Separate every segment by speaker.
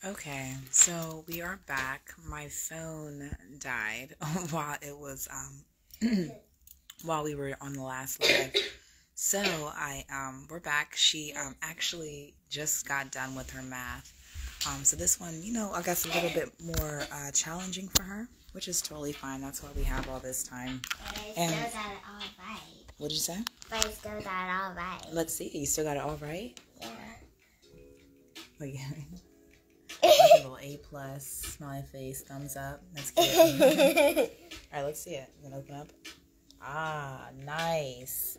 Speaker 1: Okay, so we are back. My phone died while it was while we were on the last live. So I we're back. She actually just got done with her math. So this one, I guess a little bit more challenging for her, which is totally fine. That's why we have all this time.
Speaker 2: But I still got it all right.
Speaker 1: What did you say?
Speaker 2: But I still got it all right.
Speaker 1: Let's see. You still got it all right?
Speaker 2: Yeah.
Speaker 1: Oh yeah. Like a little A plus, smiley face, thumbs up. That's good. All right, let's see it. You gonna open up? Ah, nice.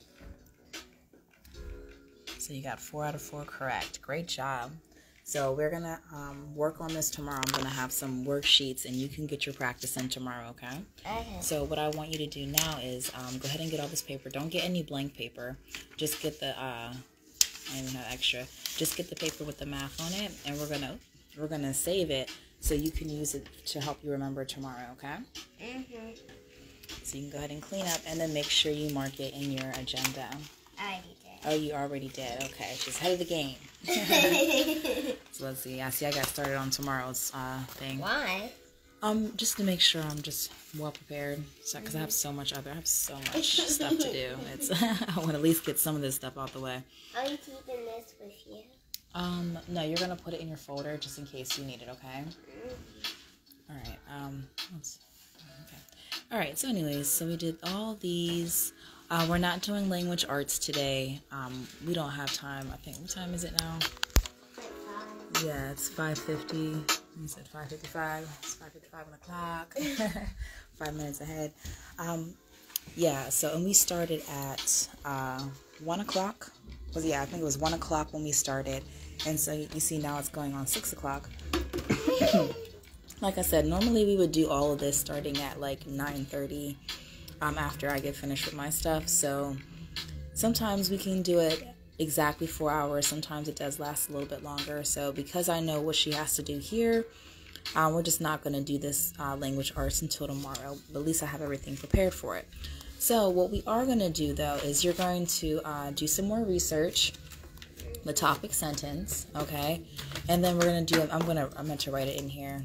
Speaker 1: So you got 4 out of 4 correct. Great job. So we're gonna work on this tomorrow. I'm gonna have some worksheets, and you can get your practice in tomorrow. Okay.
Speaker 2: Okay.
Speaker 1: So what I want you to do now is go ahead and get all this paper. Don't get any blank paper. Just get the I don't even have extra. Just get the paper with the math on it, and we're gonna save it so you can use it to help you remember tomorrow, okay?
Speaker 2: Mhm.
Speaker 1: So you can go ahead and clean up and then make sure you mark it in your agenda.
Speaker 2: I already did.
Speaker 1: Oh, you already did. Okay, she's ahead of the game. So let's see. I got started on tomorrow's thing.
Speaker 2: Why?
Speaker 1: Just to make sure I'm just well prepared. So, because I have so much stuff to do. I want to at least get some of this stuff out the way.
Speaker 2: Are you keeping this with you?
Speaker 1: No, you're gonna put it in your folder just in case you need it, okay? All right. Okay. All right. So, anyways, so we did all these. We're not doing language arts today. We don't have time. I think. What time is it now? Yeah, it's 5:50. You said 5:55. It's 5:55 on the clock. 5 minutes ahead. Yeah. So, and we started at 1 o'clock. I think it was 1 o'clock when we started. And so you see now it's going on 6 o'clock. Like I said, normally we would do all of this starting at like 9:30 after I get finished with my stuff. So sometimes we can do it exactly 4 hours. Sometimes it does last a little bit longer. So because I know what she has to do here, we're just not going to do this language arts until tomorrow. But at least I have everything prepared for it. So what we are going to do, though, is you're going to do some more research, the topic sentence, okay? And then we're going to do, I meant to write it in here.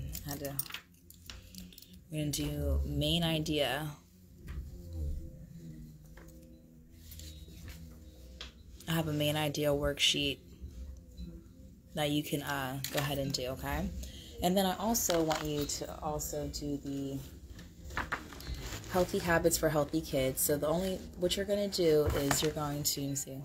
Speaker 1: We're going to do main idea. I have a main idea worksheet that you can go ahead and do, okay? And then I also want you to also do the healthy habits for healthy kids. So what you're going to do is you're going to, let me see.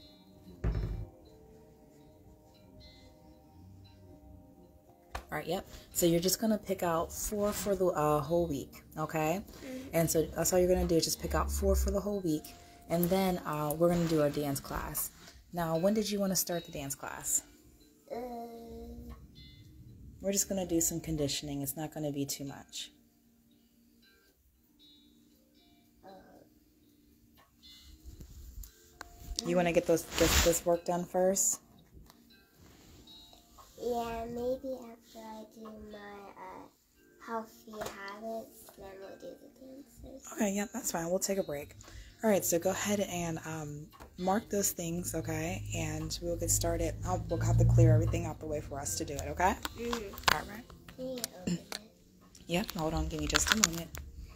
Speaker 1: All right, yep. So you're just going to pick out 4 for the whole week, okay? And so that's all you're going to do is just pick out 4 for the whole week. And then we're going to do our dance class. Now, when did you want to start the dance class? We're just going to do some conditioning. It's not going to be too much. You want to get this work done first?
Speaker 2: Yeah, maybe after I do my healthy habits, then we'll do the dances.
Speaker 1: Okay, yeah, that's fine. We'll take a break. All right, so go ahead and mark those things, okay? And we'll get started. We'll have to clear everything out the way for us to do it, okay?
Speaker 2: Mm-hmm.
Speaker 1: All right.
Speaker 2: Can you open it?
Speaker 1: Yep, hold on. Give me just a moment.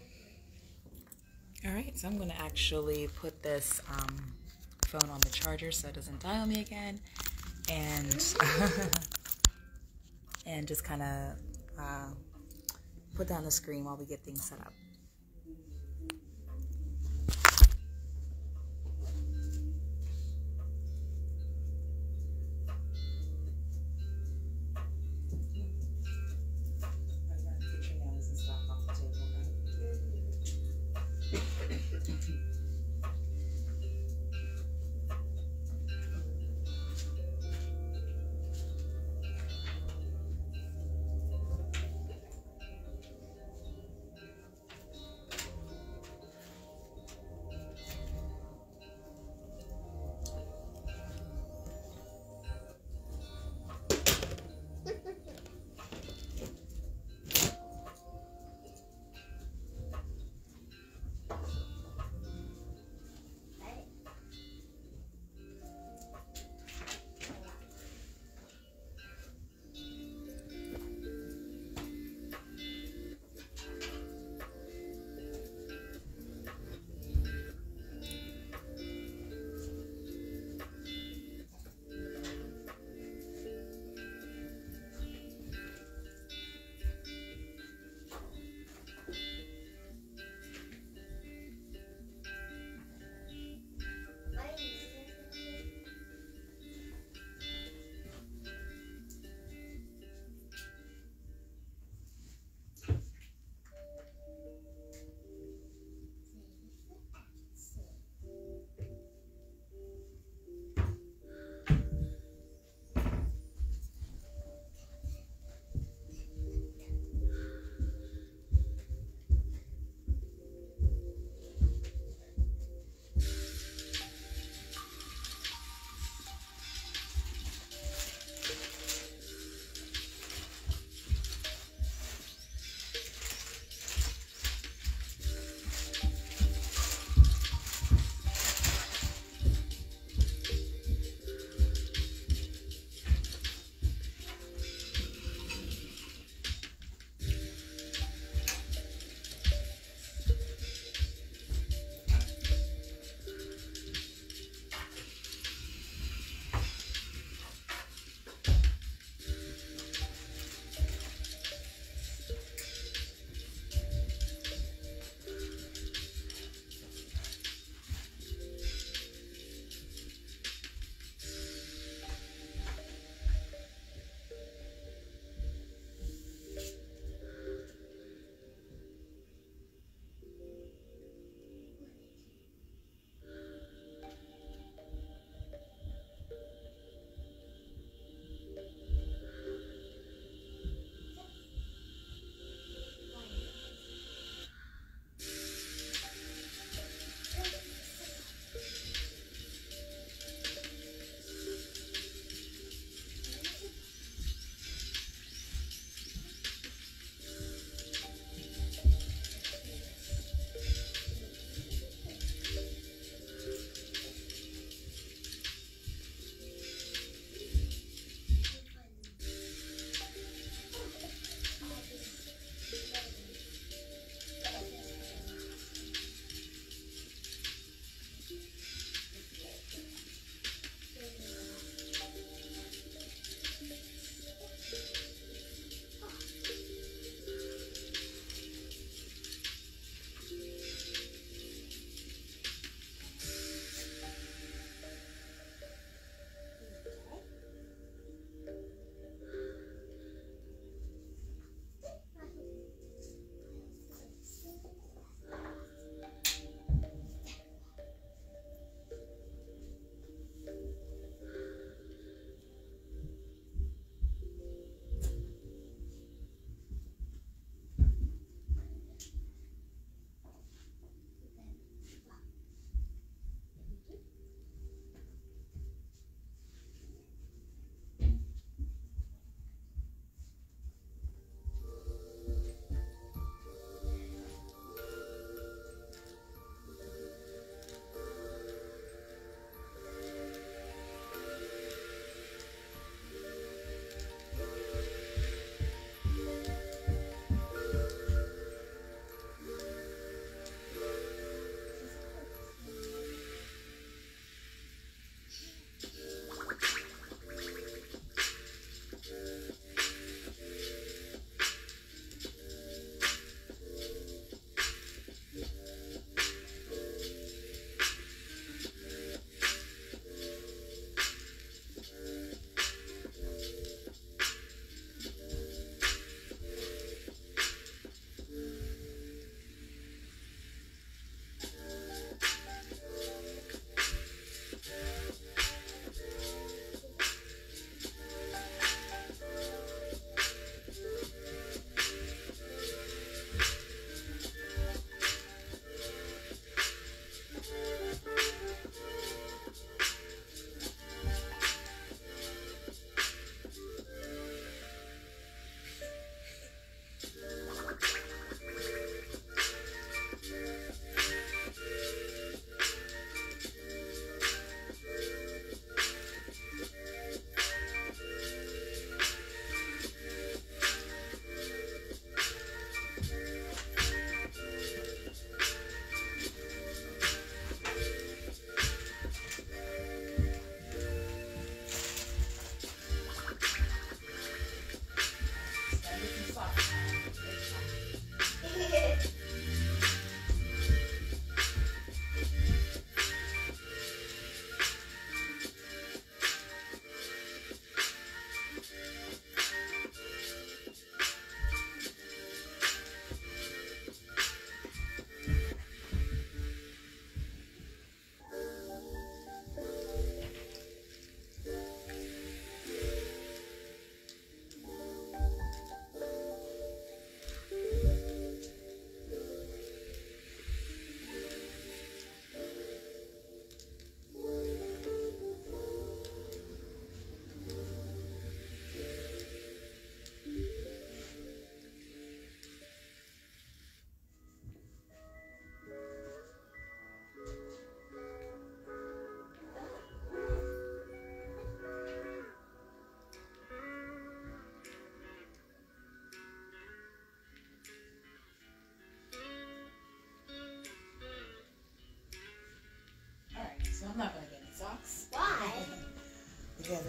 Speaker 1: All right, so I'm going to actually put this phone on the charger so it doesn't die on me again. And and just kind of put down the screen while we get things set up.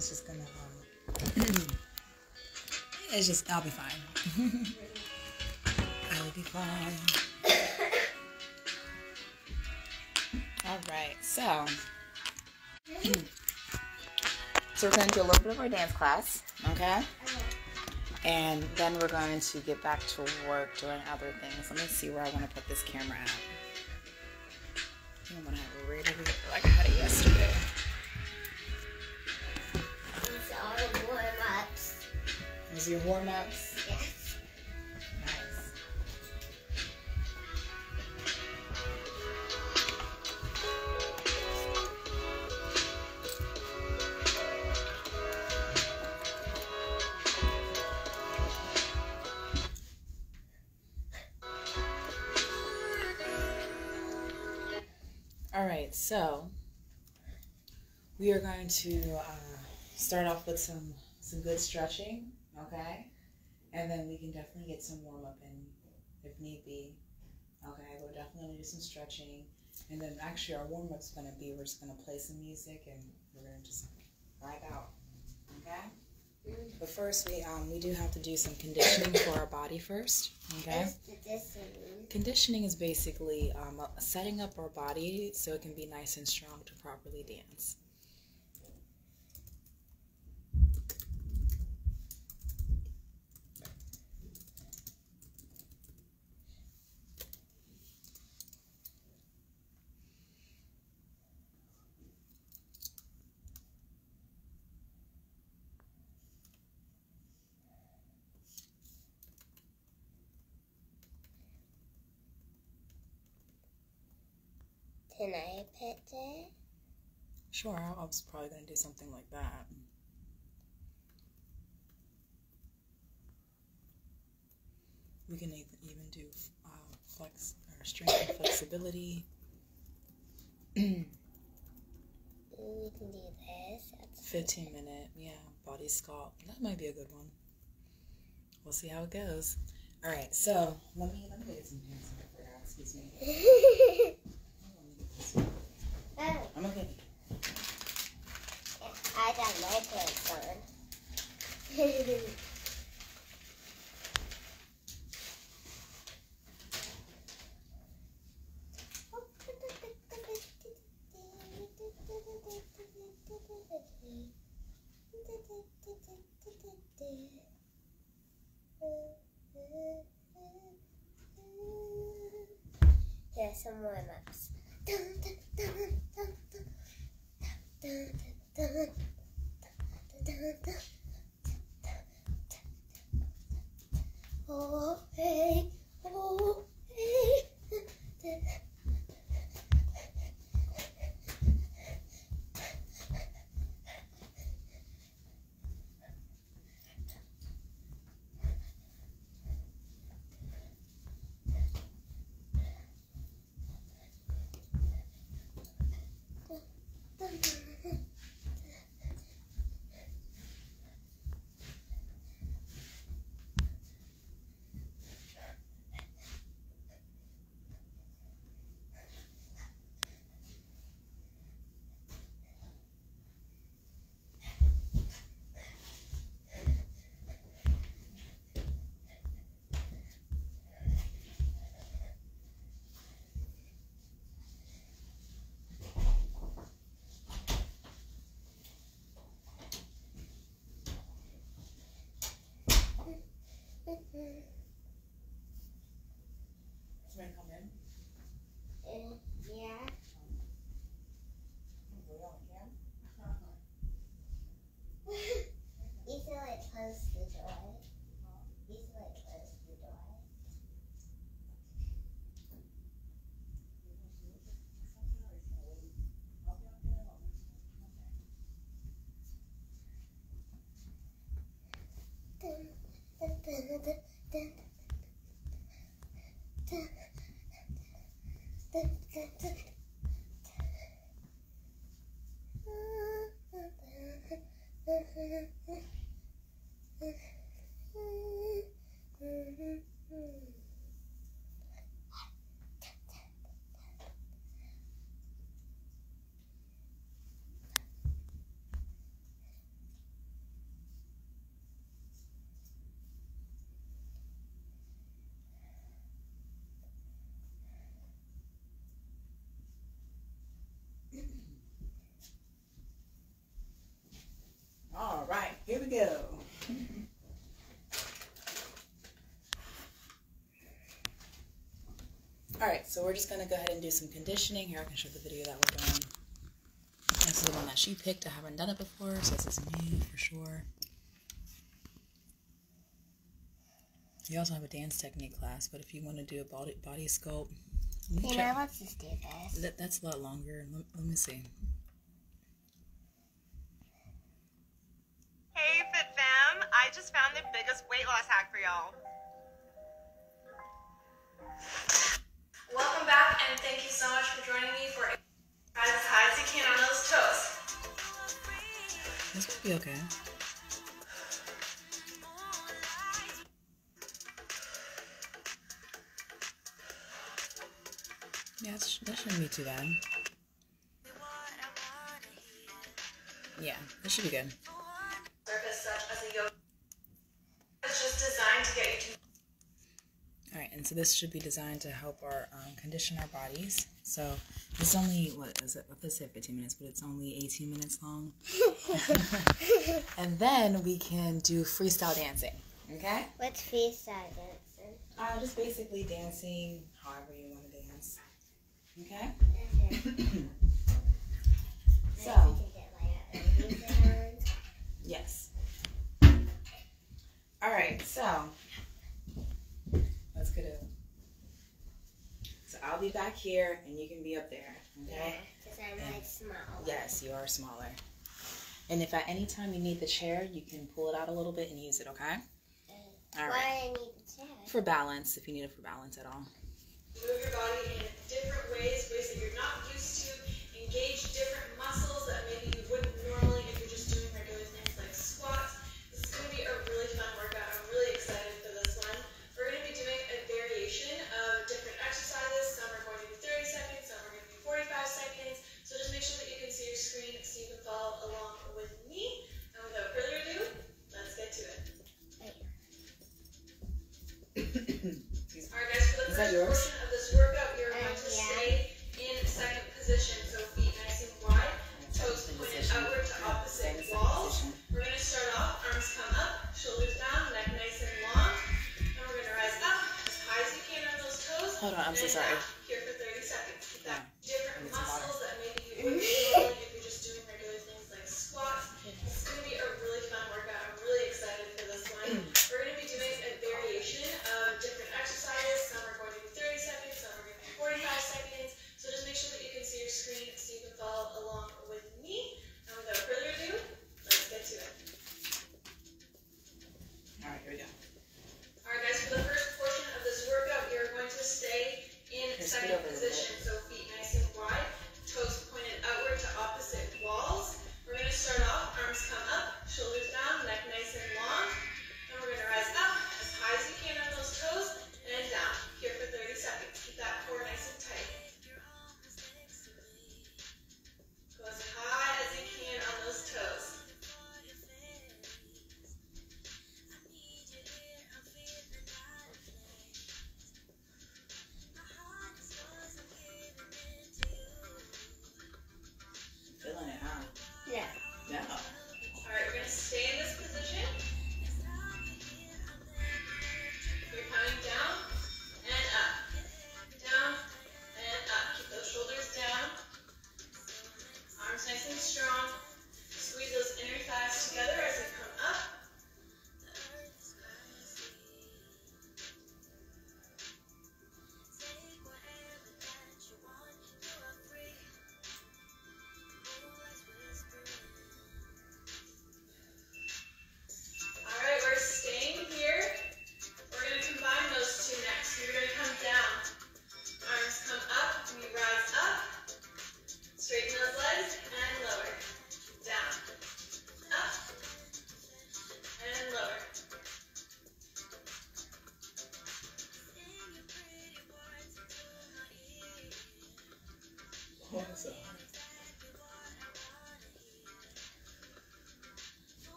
Speaker 1: it's just gonna, I'll be fine. I'll be fine. All right, so we're going to do a little bit of our dance class, okay? And then we're going to get back to work doing other things. Let me see where I want to put this camera at. I think I'm going to have it right over here like I had it yesterday.
Speaker 2: These are warm-ups.
Speaker 1: Those are your warm-ups?
Speaker 2: Yes.
Speaker 1: Nice. All right, so we are going to start off with some good stretching, okay? And then we can definitely get some warm-up in if need be, okay? We're definitely going to do some stretching. And then actually our warm-up's going to be, we're just going to play some music and we're going to just vibe out, okay? But first, we do have to do some conditioning for our body first, okay?
Speaker 2: What's conditioning?
Speaker 1: Conditioning is basically setting up our body so it can be nice and strong to properly dance.
Speaker 2: Can I pet it?
Speaker 1: Sure, I was probably going to do something like that. We can even do flex or strength and flexibility.
Speaker 2: We can do this. That's
Speaker 1: 15-minute, yeah, body sculpt. That might be a good one. We'll see how it goes. All right, so let me go get some pants. I forgot. Excuse me. I'm okay.
Speaker 2: I got my pants on. Here's some warm-ups. Oh, hey, oh, hey.
Speaker 1: Somebody come in?
Speaker 2: Yeah. You feel like close the door. You feel like close the door. Dun, dun, dun, dun, dun, dun. Dun, dun, dun, dun.
Speaker 1: Alright, so we're just going to go ahead and do some conditioning. Here, I can show the video that we're doing. This is the one that she picked. I haven't done it before, so this is new for sure. You also have a dance technique class, but if you want to do a body sculpt,
Speaker 2: let's just do this.
Speaker 1: That's a lot longer. Let me see.
Speaker 3: Hey, Fit Fam! I just found the biggest weight loss hack for y'all. Welcome back, and thank you so much for joining me for as high as you can on those toes.
Speaker 1: This will be okay. Yeah, that shouldn't be too bad. Yeah, this should be good.
Speaker 3: Surface such as a yoga. It's just designed to get you to.
Speaker 1: Alright, and so this should be designed to help our condition our bodies. So this is only, what is it? Let's say 15 minutes, but it's only 18 minutes long. And then we can do freestyle dancing. Okay?
Speaker 2: What's freestyle dancing?
Speaker 1: Just basically dancing however you want to dance. Okay? So, yes. Alright, so let's get it. So I'll be back here and you can be up there. Okay?
Speaker 2: Because I'm like small.
Speaker 1: Yes, you are smaller. And if at any time you need the chair, you can pull it out a little bit and use it, okay? All right.
Speaker 2: Why I need the chair?
Speaker 1: For balance, if you need it for balance at all.
Speaker 3: Move your body in different ways that you're not used to. Engage different muscles that maybe you wouldn't normally if you're just doing regular things like squats. This is going to be a really fun workout. I'm really excited for this one. We're going to be doing a variation of different exercises. Some are going to be 30 seconds, some are going to be 45 seconds. So just make sure that you can see your screen so you can follow along with me. And without further ado, let's get to it. Alright guys, for the first portion of this workout, you're going to stay in second position. So feet nice and wide, toes pointed outward to opposite walls. We're going to start off, arms come up, shoulders down, neck nice and long. And we're going to rise up as high as you can on those toes.
Speaker 1: Hold on, I'm so sorry.
Speaker 3: Here for 30 seconds. Keep that different muscles that maybe you wouldn't normally if you're just doing regular things like squats. It's going to be a really fun workout. I'm really excited for this one. We're going to be doing a variation of different exercises. Some are going to be 30 seconds, some are going to be 45 seconds. So just make sure that you can see your screen so you can follow along with me. And without further ado, let's get to it.
Speaker 1: Alright, here we go.
Speaker 3: Alright guys, for the first portion of this workout, we are going to stay in second position. So feet nice and wide, toes pointed outward to opposite walls. We're going to start off, arms come up, shoulders down, neck nice and long. And we're going to rise up as high as you can on those toes and down. Here for 30 seconds. Keep that core nice and tight. Go as high as you can on those toes.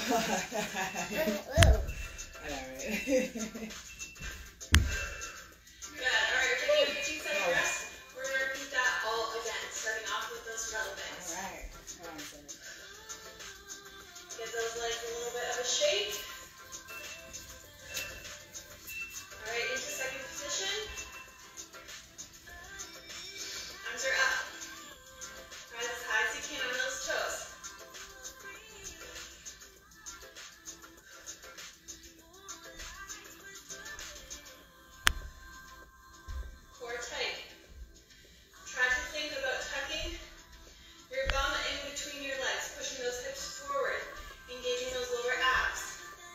Speaker 1: I know, right?
Speaker 3: Good. All right, we're taking a 15-second rest. We're going to repeat that all again, starting off with those relevants.
Speaker 1: All right.
Speaker 3: Get those legs a little bit of a shake. All right, into second position. Arms are up. Rise as high as you can on those toes. Core tight. Try to think about tucking your bum in between your legs, pushing those hips forward, engaging those lower abs.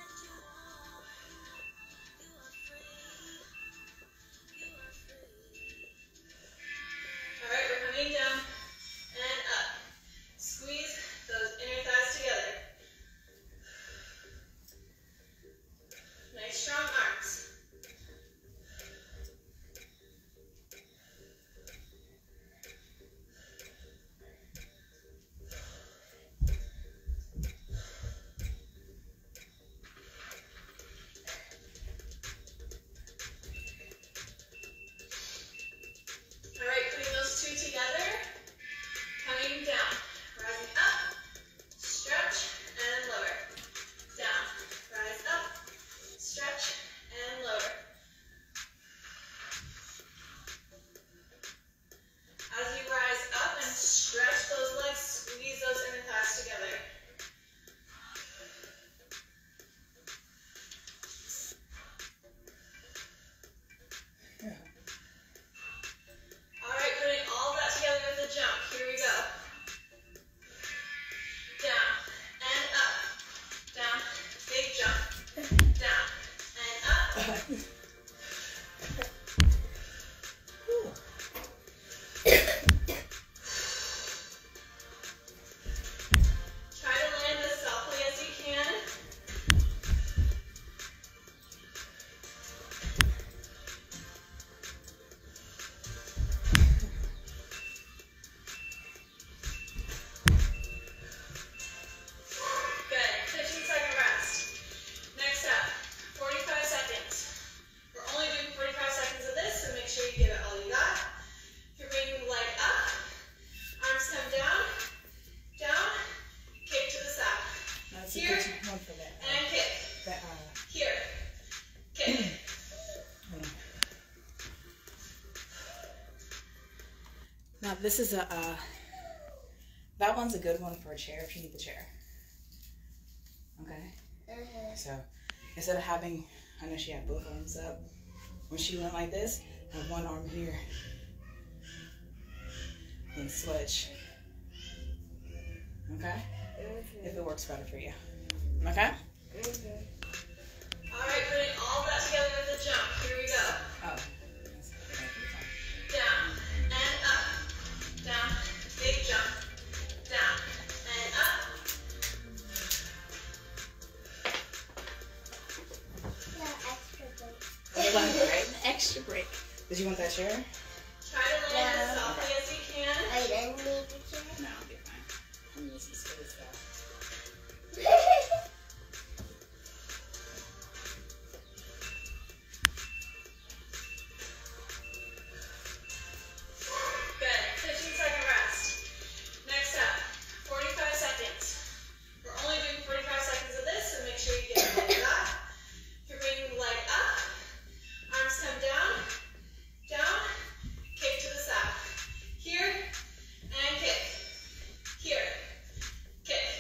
Speaker 3: All right, we're coming down and up. Squeeze those inner thighs together. Nice strong arms. All right, putting those two together, coming down, rising up, stretch, and lower. Down, rise up, stretch, and lower. As you rise up and stretch those legs, squeeze those inner thighs together. All right, putting all that together with a jump. Here we go. Down and up. Down, big jump. Down and up. Try to land as softly as you can. Good. 15-second rest. Next up, 45 seconds. We're only doing 45 seconds of this, so make sure you give it all you got. You're bringing the leg up. Arms come down, down, kick to the side.
Speaker 1: That's
Speaker 3: Here,
Speaker 1: a good one for that.
Speaker 3: and kick. Here, kick.
Speaker 1: Now this is that one's a good one for a chair if you need the chair. Okay? So instead of having, I know she had both arms up. When she went like this, have one arm here. And switch. Okay? If it works better for you. Okay?
Speaker 3: All right, putting all that together with a jump. Here we go.
Speaker 1: Oh.
Speaker 3: Down and up. Down, big jump. Down and up.
Speaker 1: Right? An extra break. Did you want that chair?
Speaker 3: Try to land as softly as you can.
Speaker 2: I didn't need the chair.
Speaker 1: No, I'll be fine. I'm using some good stuff.
Speaker 3: Good. 15-second rest. Next up, 45 seconds. We're only doing 45 seconds of this, so make sure you get all you got. You're bringing the leg up. Arms come down, down, kick to the side. Here, and kick. Here, kick.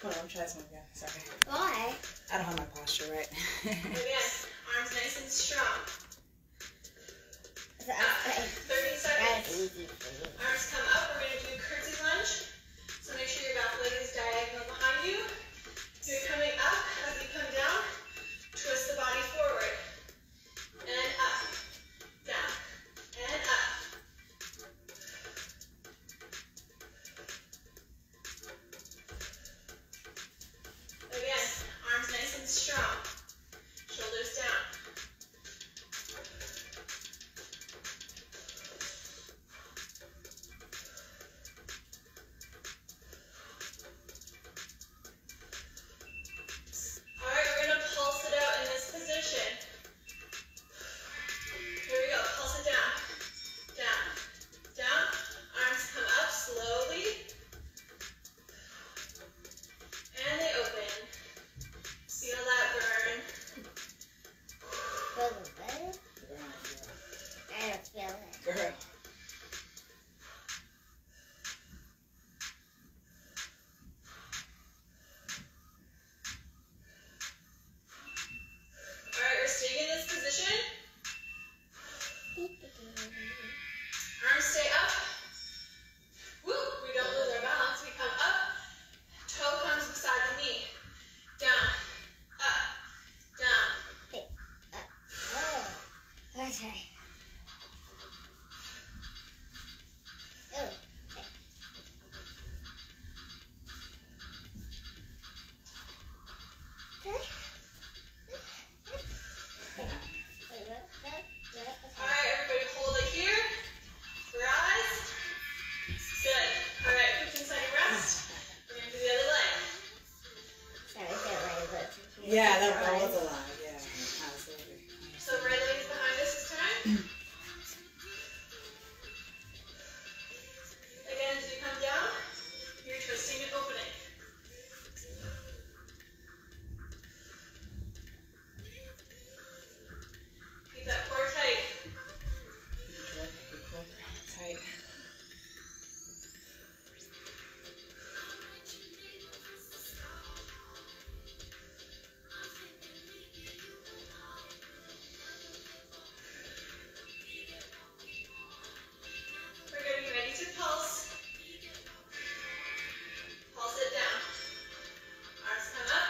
Speaker 1: Hold on, try this one again. Sorry.
Speaker 2: Why?
Speaker 1: I don't have my posture right.
Speaker 3: Again, arms nice and strong.
Speaker 2: So I
Speaker 3: 30
Speaker 2: that's
Speaker 3: seconds.
Speaker 2: easy for me.
Speaker 3: Arms come up. We're going to do curtsy lunge. So make sure your back leg is diagonal behind you. So you're coming up. As you come down, twist the body forward. And up. Down. And up. Again, arms nice and strong. Shoulders down. All right, we're going to pulse it out in this position. Here we go. Pulse it down. Down. Down. Arms come up slowly. And they open. Feel that burn.
Speaker 2: Feel the better? I don't feel it.
Speaker 1: Girl.
Speaker 3: All right, we're staying in this position. Arms stay up. Woo! We don't lose our balance. We come up. Toe comes beside the knee. Down. Up. Down.
Speaker 2: Oh. Okay. Oh.
Speaker 3: All right, everybody hold it here. Rise. Good. All right, 15 second rest. We're going to do the other leg.
Speaker 2: Sorry, I feel like it.
Speaker 1: Yeah, that was a lot. Yeah, absolutely.
Speaker 3: So right leg is behind us this time. Again, as you come down, you're twisting and opening. Keep that core tight.
Speaker 1: Tight.
Speaker 3: We're getting ready to pulse. Pulse it down. Arms come up.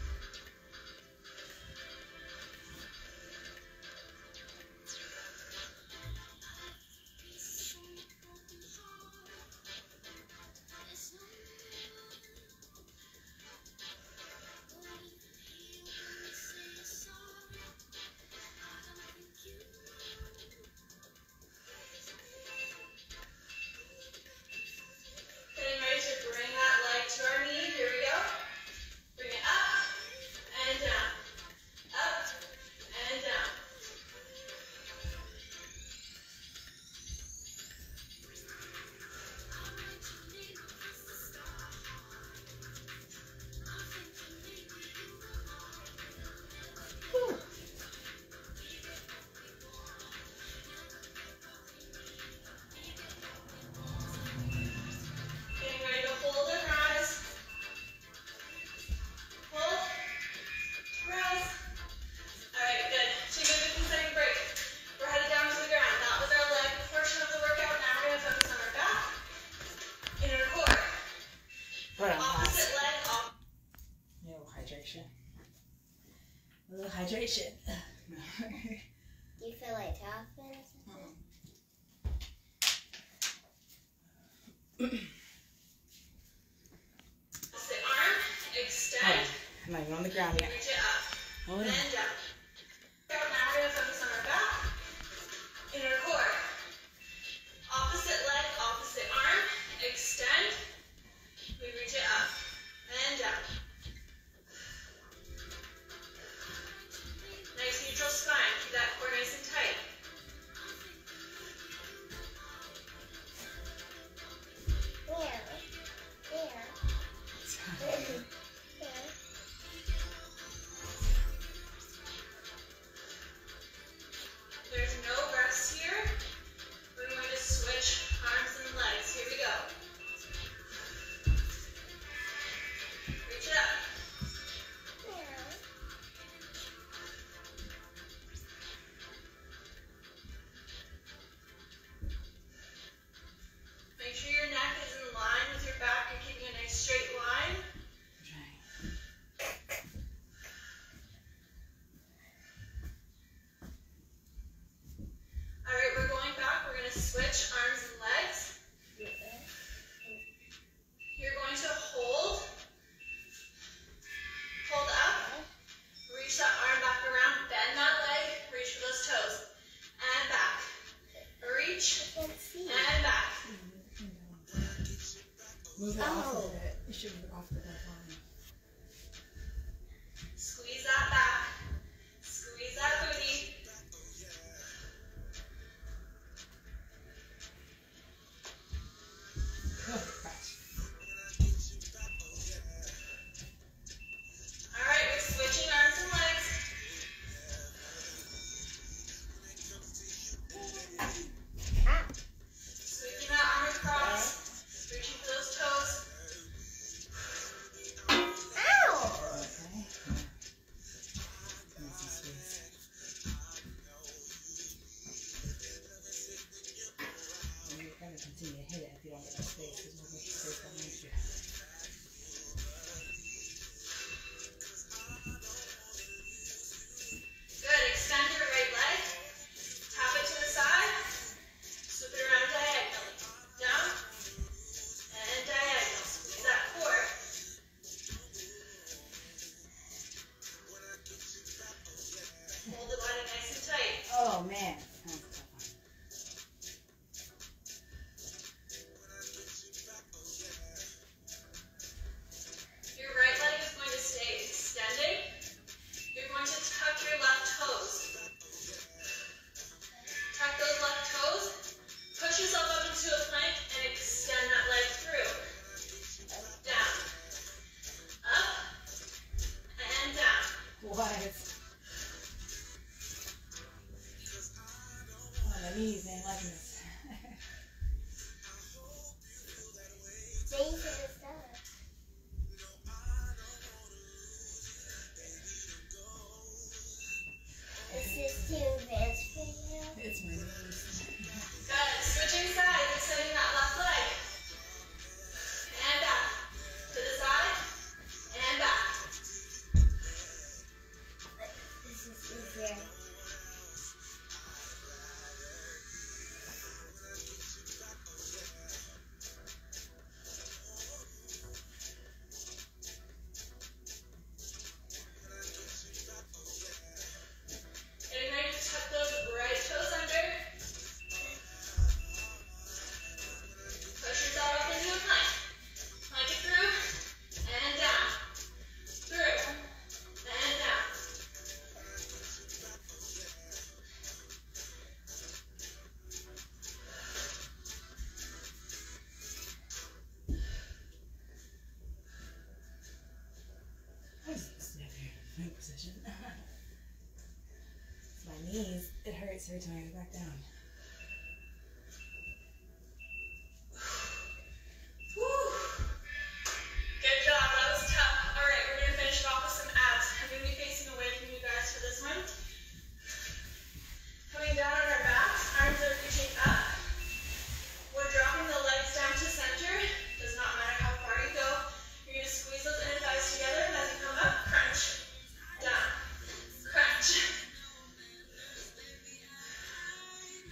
Speaker 3: Getting ready to bring that leg to our knee. Here we go. Bring it up and down. Up and down. Getting ready to hold and rise. Hold. Rise. All right, good. 2 minutes and second break. We're headed down to the ground. That was our leg portion of the workout. Now we're going to focus on our back, inner core.
Speaker 1: Hold on, pause.
Speaker 3: Opposite leg off.
Speaker 1: A little hydration. A little hydration.
Speaker 2: You feel like talking or something?
Speaker 3: Opposite arm. Extend.
Speaker 1: I'm not even on the ground yet.
Speaker 3: Reach it up.
Speaker 1: Hold on.
Speaker 3: And down. Now we're going to focus on our back, inner core. Opposite leg, opposite arm. Extend. We reach it up and down. Nice neutral spine. Keep that core nice and tight.
Speaker 1: Move it off of it. You should move it off the line.
Speaker 3: Squeeze that back. Squeeze that booty. All right, we're switching arms and legs. Sweeping that arm across. Reaching for those toes.
Speaker 2: Ow!
Speaker 1: Okay. Easy squeeze. And you're going to continue to hit it if you don't get enough space, because we'll get your space behind you.
Speaker 3: Good. Extend your right leg. Tap it to the side. Swoop it around diagonally. Down and diagonal. Squeeze that core. Hold the body nice and tight.
Speaker 1: Oh, man. That was a tough one.
Speaker 3: Your right leg is going to stay extended. You're going to tuck your left toes. Tuck those left toes. Push yourself up into a plank and extend that leg through. Down. Up. And down.
Speaker 1: What? Oh, my knees ain't liking this.
Speaker 2: Stay to the side. This is too advanced for you.
Speaker 1: It's my knees.
Speaker 3: Good. Switching sides, extending that left leg. And back. To the side. And back.
Speaker 2: This is easier.
Speaker 3: Getting ready to tuck those right toes under. Push yourself up into a plank. Plank it through. And down. Through. And down.
Speaker 1: I just stay up here in the position. It's my knees. It hurts every time I go back down.
Speaker 3: Whew. Good job. That was tough. All right, we're going to finish it off with some abs. I'm going to be facing away from you guys for this one. Coming down on our backs, arms are reaching up. We're dropping the legs down to center. Does not matter how far you go. You're going to squeeze those inner thighs together, and as you come up, crunch. Down. Crunch.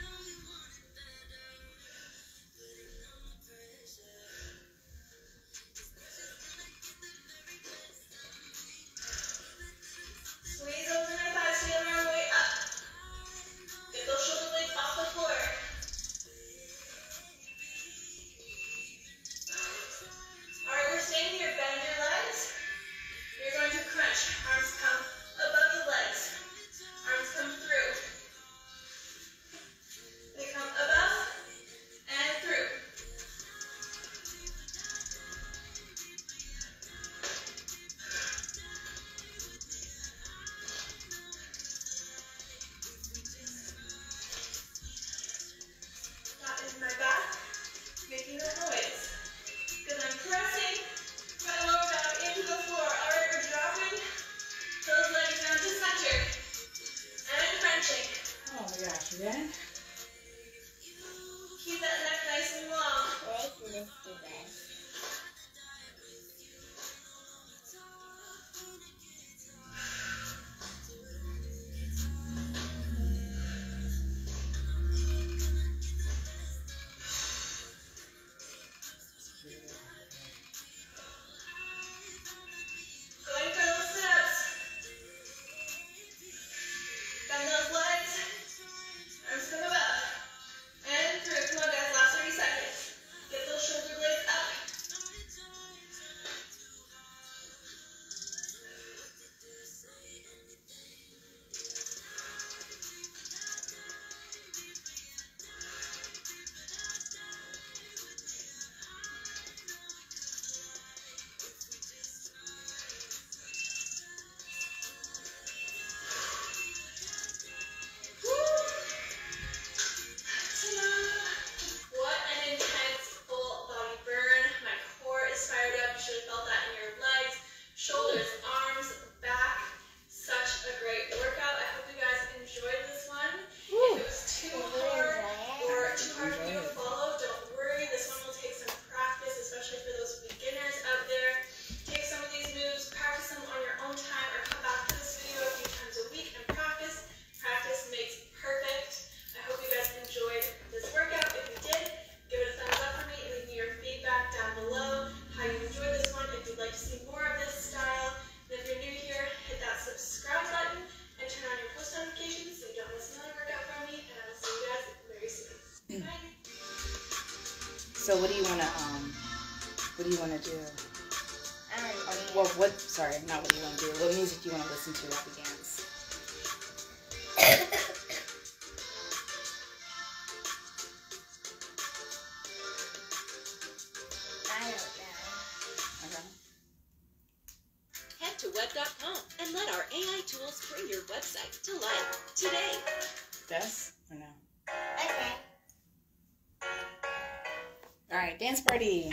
Speaker 1: what do you wanna do?
Speaker 2: I don't know.
Speaker 1: Well, sorry, not what you wanna do. What music do you wanna listen to while we dance?
Speaker 2: I don't know.
Speaker 1: Okay.
Speaker 4: Head to web.com and let our AI tools bring your website to life today.
Speaker 1: Yes or no?
Speaker 2: Okay.
Speaker 1: All right, dance party.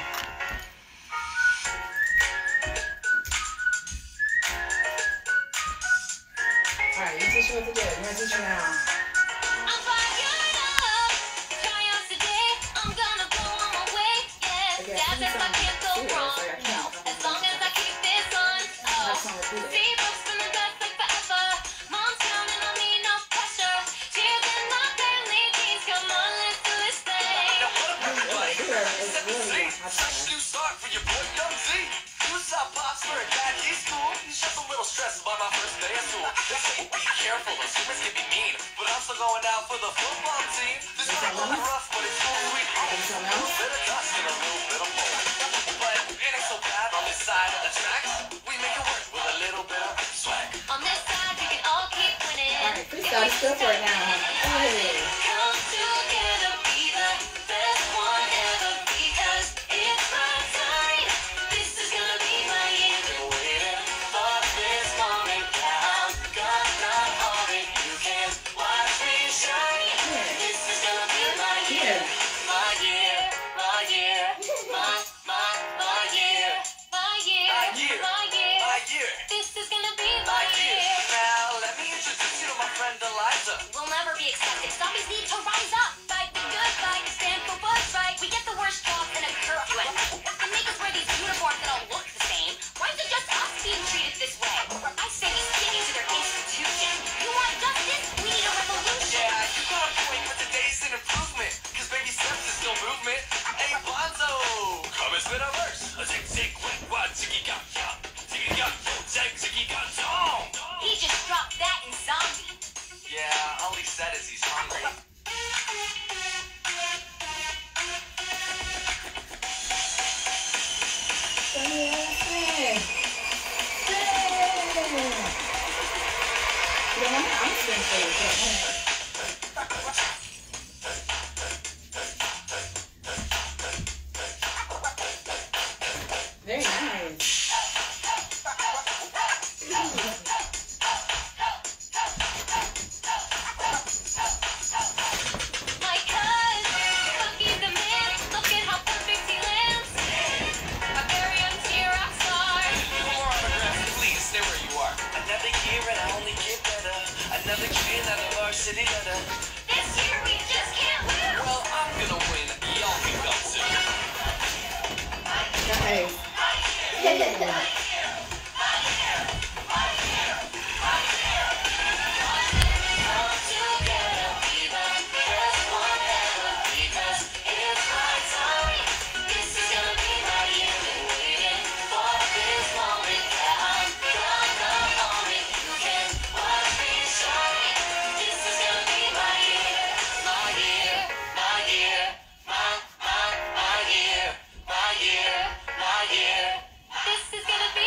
Speaker 1: All right, you teach her what to do. You're gonna teach her now.
Speaker 4: I'm fired up. Try us today. I'm gonna go on my way. Yes,
Speaker 1: Okay,
Speaker 4: that's
Speaker 1: sing
Speaker 4: if I can't go
Speaker 1: serious.
Speaker 4: wrong.
Speaker 1: Like, I can't.
Speaker 4: As long as I keep this on.
Speaker 1: Have some repeat it.
Speaker 4: See, books from the dust like forever. Mom's counting on me, no pressure. Tears in my family jeans. Come on, let's do this thing.
Speaker 1: It's really hot.
Speaker 5: New start for your boy Young Z. You saw Pops for a guy, he's cool. He's just a little stressed about my first day of school. They say be careful, those humans can be mean. But I'm still going out for the football team. This might look rough, but it's home sweet home. A little bit of dust and a little bit of mold. But it ain't so bad on this side of the tracks. We make it work with a little bit of swag.
Speaker 4: On this side, we can all keep winning.
Speaker 1: All right, freestyle. Let's go for it now. Hey.
Speaker 4: Come together, be the best one ever, because it's my time. This is gonna be my year.
Speaker 5: Been waiting for this moment. Yeah, I'm gonna hold it. You can watch me shine.
Speaker 4: This is gonna be my
Speaker 1: Yeah.
Speaker 4: year. My year, my year, my year. My year,
Speaker 5: My year.
Speaker 4: my year.
Speaker 5: My year.
Speaker 4: This is gonna be my
Speaker 5: My year.
Speaker 4: year.
Speaker 5: Now, let me introduce you to my friend Eliza.
Speaker 4: We'll never be accepted. Zombies need to rise up. Fight the good fight. Stand for what's right. We get the worst jobs and a curfew at night. And make us wear these uniforms that all look the same. Why is it just us being treated this way? I say these cities are their institution. You want justice? We need a revolution.
Speaker 5: Yeah, you got a point, but today's an improvement. Cause baby steps is still movement. Hey, Bonzo! Come and spit a verse. A zig zig quick one, ziggy got ya. Ziggy got zig ziggy got zong.
Speaker 4: He just dropped that in zombie.
Speaker 5: Yeah, all he said is he's hungry.
Speaker 1: Hey. I'm just gonna say it. Very nice.
Speaker 4: My cousin, Bucky the man. Look at how perfect he lands. A very empty rock star.
Speaker 5: More autographs, please stay where you are. Another year and I only get better. Another kid out of our city letter.
Speaker 4: This year we just can't lose.
Speaker 5: Well, I'm gonna win. Y'all can come soon.
Speaker 1: Nice.
Speaker 4: This is gonna be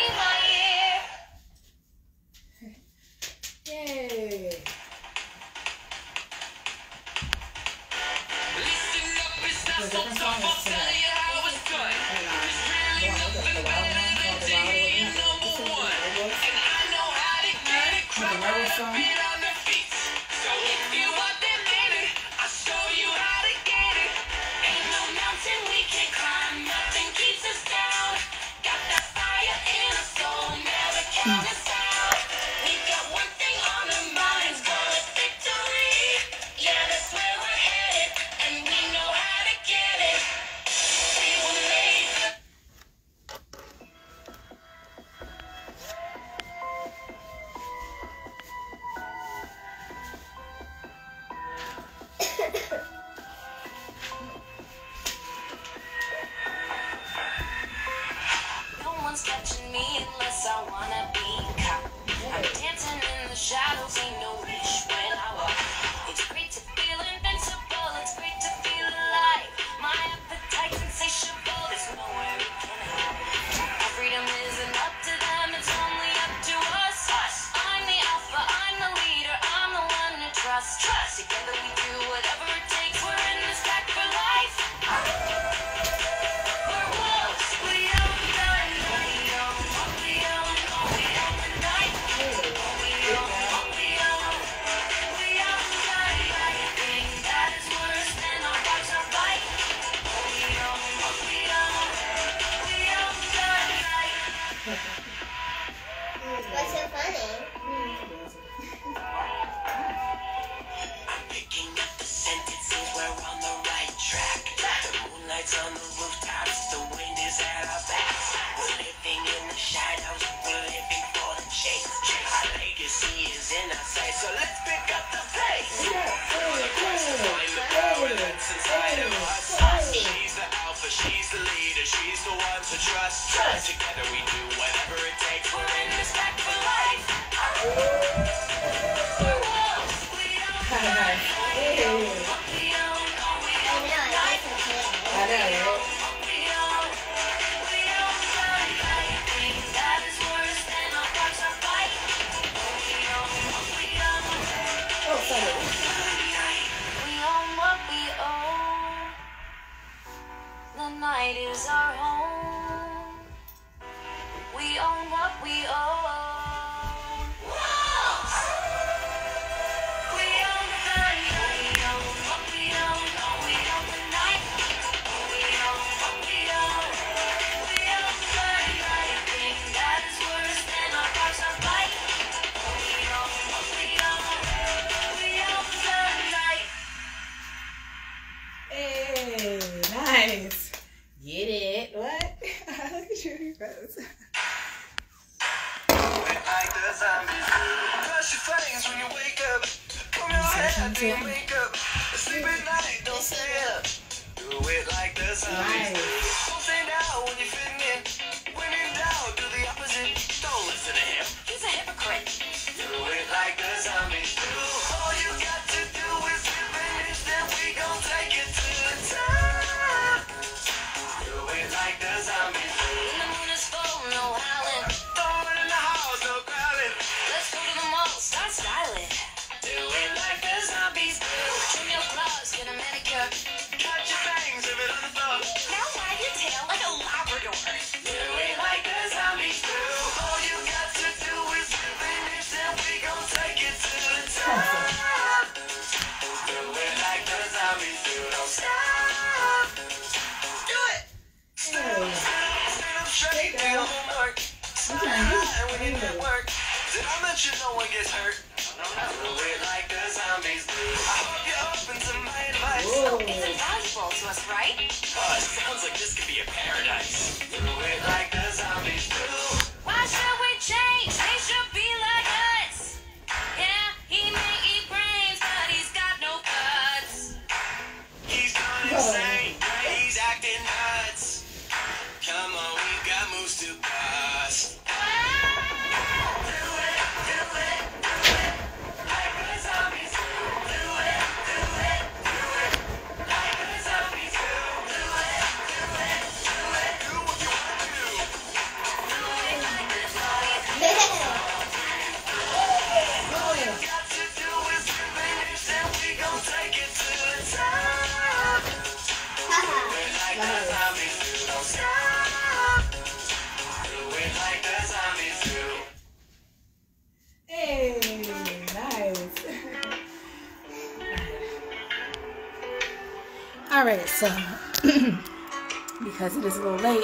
Speaker 5: the leader, she's the one to trust. Together we do whatever it takes. We're in this pack for life. We own what we own. The night is our home. We own what we own. We own the night. We own what we own. We own the night. We own what we own. We own the night. Thing that is worse than our cars are bike. We own what we own. We own the night.
Speaker 1: Hey, nice. Get it? What? Look at your pose.
Speaker 5: Like the zombies do. Brush your fangs when you wake up. Comb your hair, do your makeup. Sleep at night, don't stay up. Do it like the zombies do. Don't stay down when you're fitting in. When in doubt, do the opposite. Don't listen to him. He's a hypocrite. Do it like the zombies do. All you got to do is finish, then we gon' take it to the top. Do it like the zombies do. When the moon is full, no howling. Don't run in the house, no crowding. Let's go to the mall, start styling. Do it like the zombies do. Trim your claws, get a manicure. Cut your bangs, leave it on the floor. Now wag your tail like a Labrador. Do it like the zombies do. All you got to do is finish, then we gon' take it to the top. Do it like the zombies do. Don't stop. Do it. Stand up straight, do your homework. Smile when you at work. Did I mention no one gets hurt? Do it like the zombies do. I hope you're open to my advice. It's invaluable to us, right? It sounds like this could be a paradise. Do it like the zombies do. Why should we change? They should be like us. Yeah, he may eat brains, but he's got no guts. He's gone insane. He's acting nuts. Come on, we've got moves to bust.
Speaker 1: Hey, nice. All right, so because it is a little late,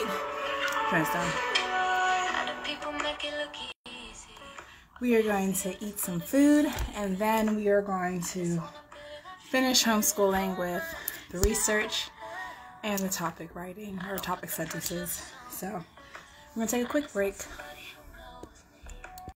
Speaker 1: we are going to eat some food, and then we are going to finish homeschooling with the research and the topic writing or topic sentences. So we're going to take a quick break.